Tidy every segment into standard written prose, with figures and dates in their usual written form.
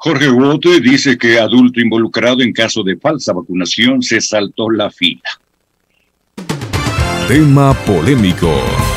Jorge Wotte dice que adulto involucrado en caso de falsa vacunación se saltó la fila. Tema polémico.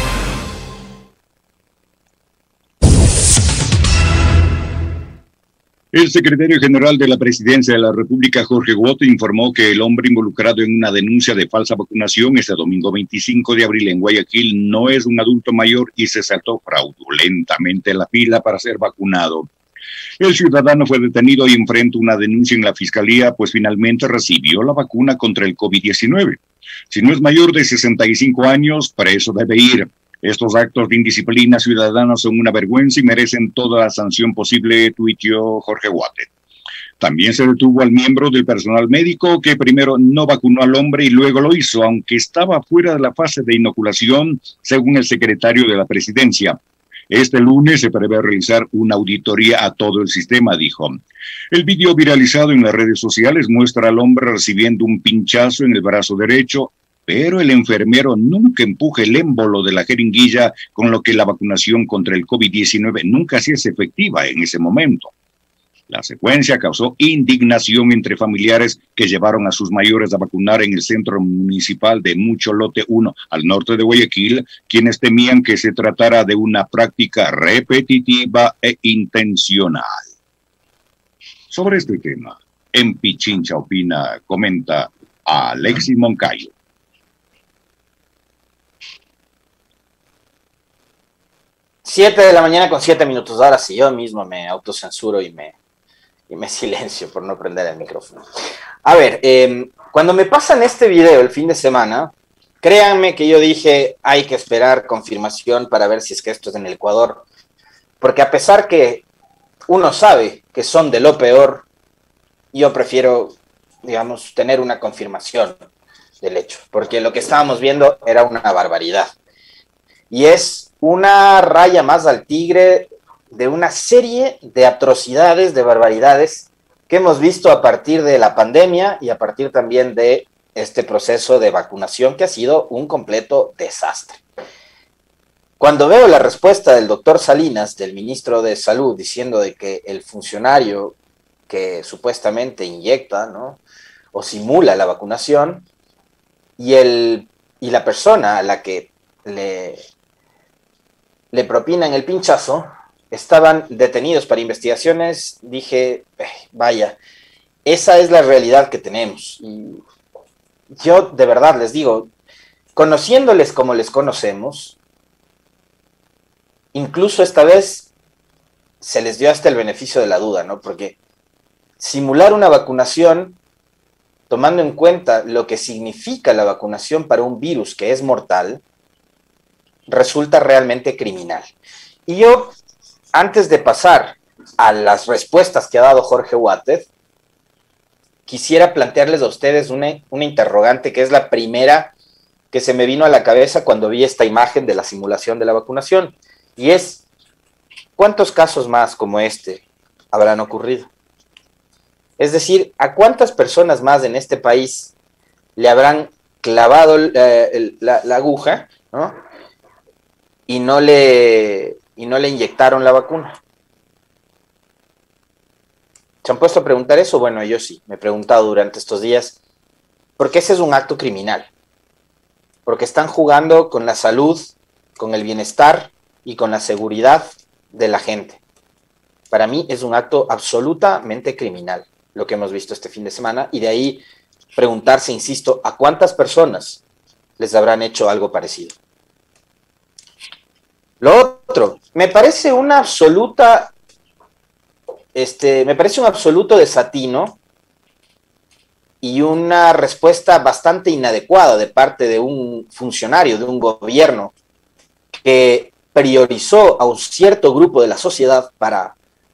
El secretario general de la Presidencia de la República, Jorge Wotte, informó que el hombre involucrado en una denuncia de falsa vacunación este domingo 25 de abril en Guayaquil no es un adulto mayor y se saltó fraudulentamente la fila para ser vacunado. El ciudadano fue detenido y enfrenta una denuncia en la fiscalía, pues finalmente recibió la vacuna contra el COVID-19. Si no es mayor de 65 años, preso debe ir. Estos actos de indisciplina ciudadana son una vergüenza y merecen toda la sanción posible, tuiteó Jorge Wotte. También se detuvo al miembro del personal médico que primero no vacunó al hombre y luego lo hizo, aunque estaba fuera de la fase de inoculación, según el secretario de la Presidencia. Este lunes se prevé realizar una auditoría a todo el sistema, dijo. El video viralizado en las redes sociales muestra al hombre recibiendo un pinchazo en el brazo derecho, pero el enfermero nunca empuja el émbolo de la jeringuilla, con lo que la vacunación contra el COVID-19 nunca se hace efectiva en ese momento. La secuencia causó indignación entre familiares que llevaron a sus mayores a vacunar en el centro municipal de Mucho Lote 1 al norte de Guayaquil, quienes temían que se tratara de una práctica repetitiva e intencional. Sobre este tema, en Pichincha Opina, comenta Alexis Moncayo. 7 de la mañana con 7 minutos. Ahora sí, yo mismo me autocensuro y me silencio por no prender el micrófono. A ver, cuando me pasan este video el fin de semana, créanme que yo dije, hay que esperar confirmación para ver si es que esto es en el Ecuador. Porque a pesar que uno sabe que son de lo peor, yo prefiero, digamos, tener una confirmación del hecho. Porque lo que estábamos viendo era una barbaridad. Y es una raya más al tigre de una serie de atrocidades, de barbaridades que hemos visto a partir de la pandemia y a partir también de este proceso de vacunación que ha sido un completo desastre. Cuando veo la respuesta del doctor Salinas, del ministro de Salud, diciendo de que el funcionario que supuestamente inyecta, ¿no?, o simula la vacunación, y la persona a la que le propinan el pinchazo, estaban detenidos para investigaciones, dije, vaya, esa es la realidad que tenemos. Y yo de verdad les digo, conociéndoles como les conocemos, incluso esta vez se les dio hasta el beneficio de la duda, ¿no? Porque simular una vacunación, tomando en cuenta lo que significa la vacunación para un virus que es mortal, resulta realmente criminal. Y yo, antes de pasar a las respuestas que ha dado Jorge Wotte, quisiera plantearles a ustedes una interrogante que es la primera que se me vino a la cabeza cuando vi esta imagen de la simulación de la vacunación, y es, ¿cuántos casos más como este habrán ocurrido? Es decir, ¿a cuántas personas más en este país le habrán clavado la aguja, ¿no?, y no le inyectaron la vacuna? ¿Se han puesto a preguntar eso? Bueno, yo sí, me he preguntado durante estos días, porque ese es un acto criminal, porque están jugando con la salud, con el bienestar y con la seguridad de la gente. Para mí es un acto absolutamente criminal, lo que hemos visto este fin de semana, y de ahí preguntarse, insisto, ¿a cuántas personas les habrán hecho algo parecido? Lo otro, me parece un absoluto desatino y una respuesta bastante inadecuada de parte de un funcionario, de un gobierno que priorizó a un cierto grupo de la sociedad para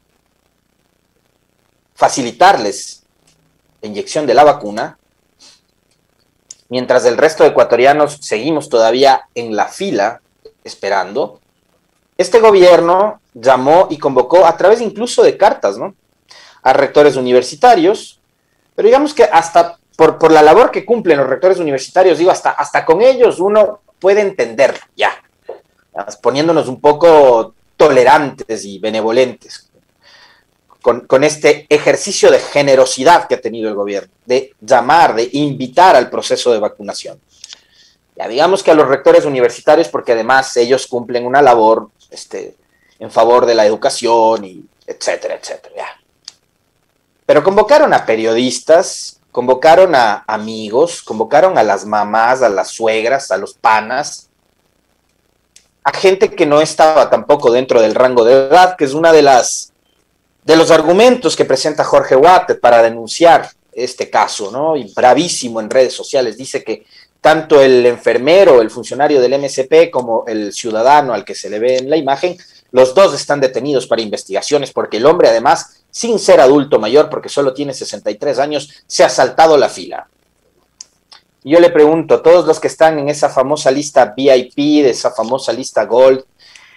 facilitarles la inyección de la vacuna, mientras el resto de ecuatorianos seguimos todavía en la fila esperando. Este gobierno llamó y convocó a través incluso de cartas, ¿no?, a rectores universitarios, pero digamos que hasta por la labor que cumplen los rectores universitarios, digo, hasta con ellos uno puede entenderlo, ya, poniéndonos un poco tolerantes y benevolentes. con este ejercicio de generosidad que ha tenido el gobierno, de llamar, de invitar al proceso de vacunación. Ya digamos que a los rectores universitarios, porque además ellos cumplen una labor en favor de la educación, y etcétera, etcétera. Ya. Pero convocaron a periodistas, convocaron a amigos, convocaron a las mamás, a las suegras, a los panas, a gente que no estaba tampoco dentro del rango de edad, que es una de los argumentos que presenta Jorge Watted para denunciar este caso, ¿no? Y bravísimo en redes sociales. Dice que tanto el enfermero, el funcionario del MSP, como el ciudadano al que se le ve en la imagen, los dos están detenidos para investigaciones porque el hombre, además, sin ser adulto mayor, porque solo tiene 63 años, se ha saltado la fila. Y yo le pregunto, todos los que están en esa famosa lista VIP, de esa famosa lista Gold,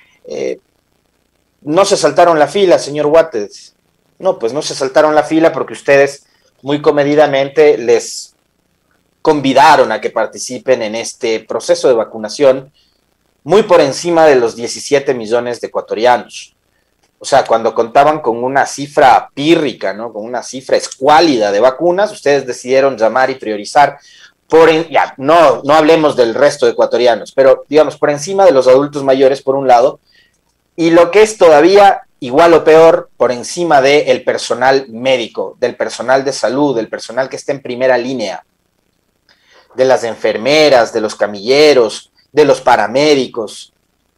¿no se saltaron la fila, señor Watted? No, pues no se saltaron la fila porque ustedes muy comedidamente les convidaron a que participen en este proceso de vacunación muy por encima de los 17 millones de ecuatorianos. O sea, cuando contaban con una cifra pírrica, ¿no? Con una cifra escuálida de vacunas, ustedes decidieron llamar y priorizar ya, no hablemos del resto de ecuatorianos, pero digamos por encima de los adultos mayores por un lado, y lo que es todavía igual o peor, por encima del personal médico, del personal de salud, del personal que está en primera línea, de las enfermeras, de los camilleros, de los paramédicos,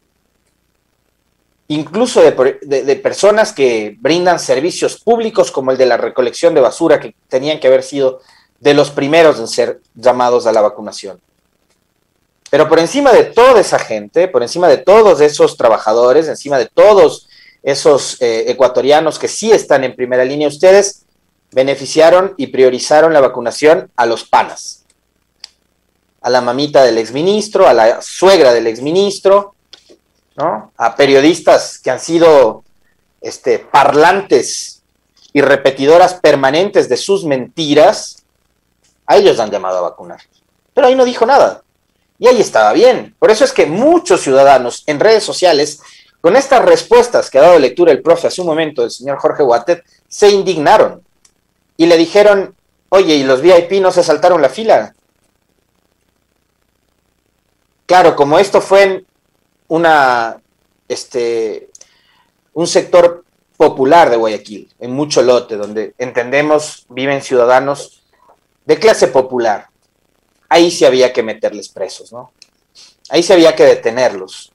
incluso de personas que brindan servicios públicos como el de la recolección de basura, que tenían que haber sido de los primeros en ser llamados a la vacunación. Pero por encima de toda esa gente, por encima de todos esos trabajadores, encima de todos esos ecuatorianos que sí están en primera línea, ustedes beneficiaron y priorizaron la vacunación a los panas, a la mamita del exministro, a la suegra del exministro, ¿no? A periodistas que han sido parlantes y repetidoras permanentes de sus mentiras. A ellos han llamado a vacunar. Pero ahí no dijo nada. Y ahí estaba bien. Por eso es que muchos ciudadanos en redes sociales, con estas respuestas que ha dado lectura el profe hace un momento, el señor Jorge Watted, se indignaron. Y le dijeron, oye, ¿y los VIP no se saltaron la fila? Claro, como esto fue un sector popular de Guayaquil, en mucho lote, donde entendemos viven ciudadanos de clase popular, ahí sí había que meterles presos, ¿no? Ahí sí había que detenerlos.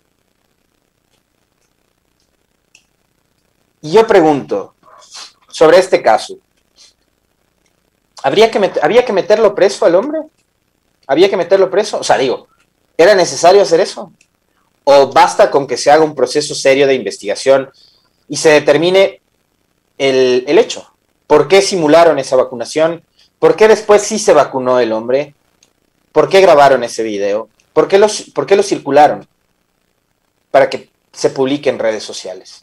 Y yo pregunto, sobre este caso, ¿había que meterlo preso al hombre? ¿Había que meterlo preso? O sea, digo, ¿era necesario hacer eso? ¿O basta con que se haga un proceso serio de investigación y se determine el hecho? ¿Por qué simularon esa vacunación? ¿Por qué después sí se vacunó el hombre? ¿Por qué grabaron ese video? ¿Por qué lo circularon? Para que se publique en redes sociales.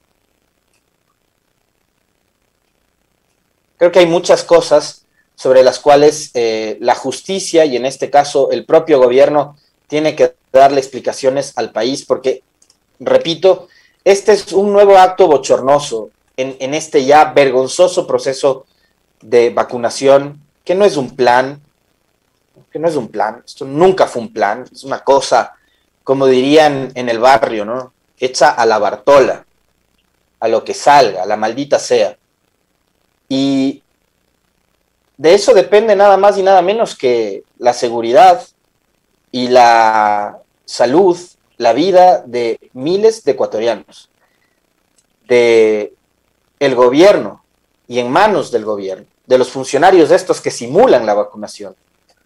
Creo que hay muchas cosas sobre las cuales la justicia, y en este caso el propio gobierno, tiene que darle explicaciones al país, porque, repito, este es un nuevo acto bochornoso en este ya vergonzoso proceso de vacunación, que no es un plan, esto nunca fue un plan, es una cosa, como dirían en el barrio, ¿no? Hecha a la Bartola, a lo que salga, a la maldita sea. Y de eso depende nada más y nada menos que la seguridad y la salud, la vida de miles de ecuatorianos, de el gobierno y en manos del gobierno, de los funcionarios estos que simulan la vacunación.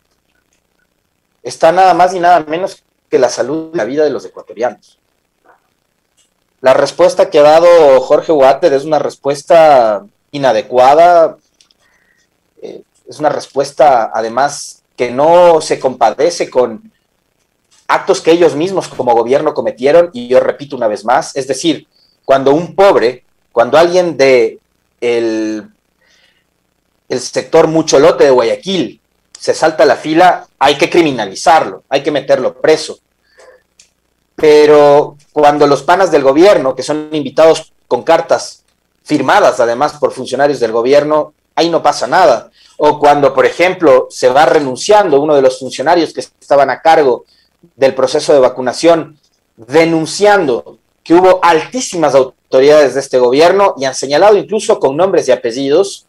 Está nada más y nada menos que la salud y la vida de los ecuatorianos. La respuesta que ha dado Jorge Watted es una respuesta inadecuada, es una respuesta además que no se compadece con actos que ellos mismos como gobierno cometieron, y yo repito una vez más, es decir, cuando un pobre, cuando alguien de el sector Mucholote de Guayaquil se salta la fila, hay que criminalizarlo, hay que meterlo preso. Pero cuando los panas del gobierno, que son invitados con cartas firmadas además por funcionarios del gobierno, ahí no pasa nada. O cuando, por ejemplo, se va renunciando uno de los funcionarios que estaban a cargo del proceso de vacunación, denunciando que hubo altísimas autoridades de este gobierno y han señalado incluso con nombres y apellidos,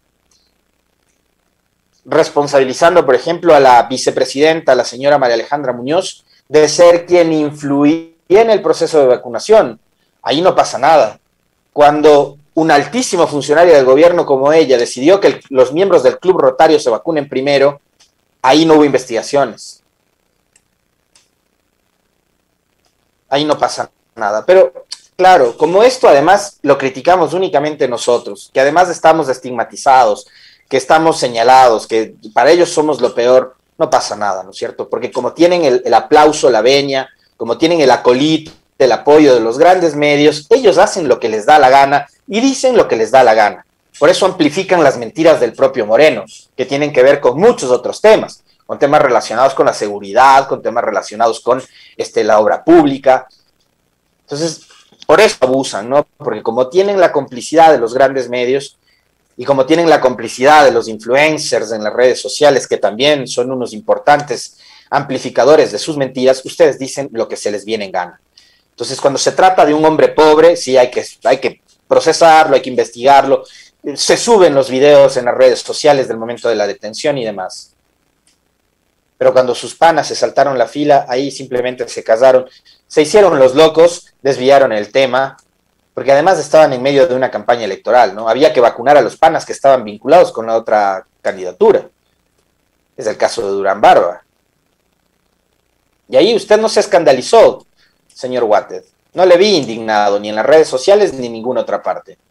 responsabilizando, por ejemplo, a la vicepresidenta, la señora María Alejandra Muñoz, de ser quien influía en el proceso de vacunación. Ahí no pasa nada. Cuando un altísimo funcionario del gobierno como ella decidió que los miembros del Club Rotario se vacunen primero, ahí no hubo investigaciones. Ahí no pasa nada. Pero, claro, como esto además lo criticamos únicamente nosotros, que además estamos estigmatizados, que estamos señalados, que para ellos somos lo peor, no pasa nada, ¿no es cierto? Porque como tienen el aplauso, la veña, como tienen el acolito, el apoyo de los grandes medios, ellos hacen lo que les da la gana y dicen lo que les da la gana. Por eso amplifican las mentiras del propio Moreno, que tienen que ver con muchos otros temas, con temas relacionados con la seguridad, con temas relacionados con la obra pública. Entonces, por eso abusan, ¿no? Porque como tienen la complicidad de los grandes medios y como tienen la complicidad de los influencers en las redes sociales, que también son unos importantes amplificadores de sus mentiras, ustedes dicen lo que se les viene en gana. Entonces, cuando se trata de un hombre pobre, sí hay que procesarlo, hay que investigarlo. Se suben los videos en las redes sociales del momento de la detención y demás. Pero cuando sus panas se saltaron la fila, ahí simplemente se casaron, se hicieron los locos, desviaron el tema, porque además estaban en medio de una campaña electoral, ¿no? Había que vacunar a los panas que estaban vinculados con la otra candidatura. Es el caso de Durán Barba. Y ahí usted no se escandalizó, señor Watted. No le vi indignado, ni en las redes sociales, ni en ninguna otra parte.